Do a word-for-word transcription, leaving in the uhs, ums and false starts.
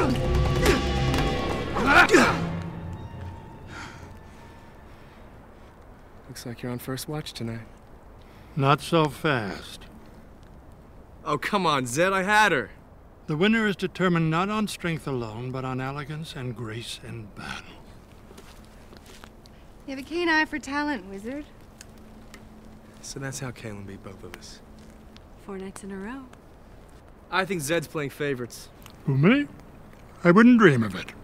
Looks like you're on first watch tonight. Not so fast. Oh, come on, Zed, I had her. The winner is determined not on strength alone, but on elegance and grace in battle. You have a keen eye for talent, wizard. So that's how Caitlin beat both of us. Four nights in a row. I think Zed's playing favorites. Who, me? I wouldn't dream of it.